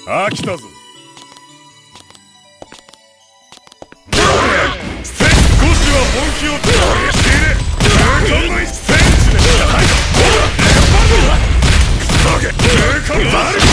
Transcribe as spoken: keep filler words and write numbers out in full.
飽きたぞ。少しは本気を出していれ。空間の一センチで。はい。クソゲ。空間バル。